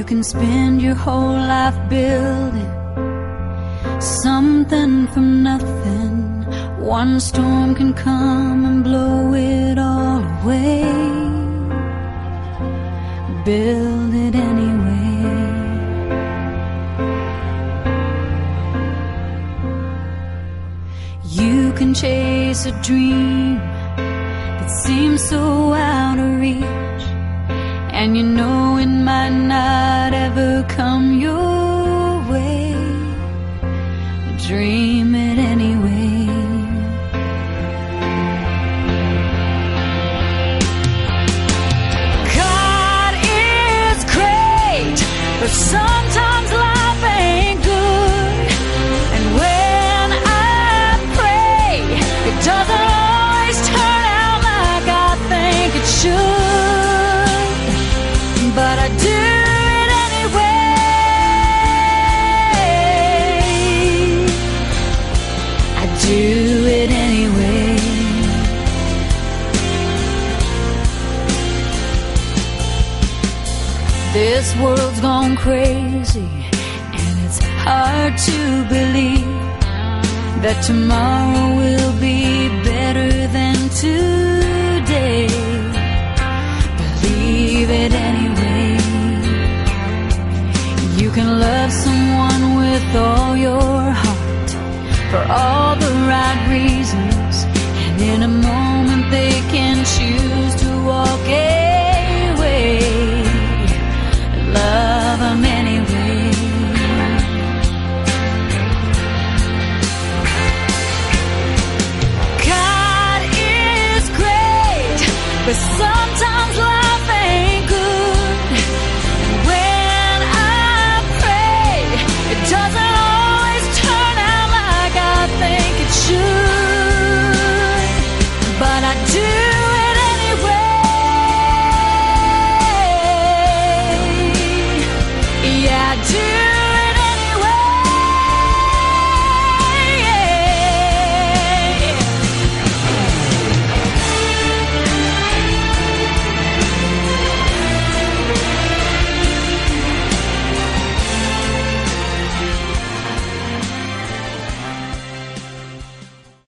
can spend your whole life building something from nothing. One storm can come and blow it all away. Build it anyway. You can chase a dream that seems so out of reach, and you know it might not ever come your way. Dream it anyway. God is great, but sometimes life ain't good. And when I pray, it doesn't always turn out like I think it should. But I do it anyway. I do it anyway. This world's gone crazy, and it's hard to believe that tomorrow will be better than today. Believe it anyway. You can love someone with all your heart for all the right reasons, and in a moment they can choose to walk away.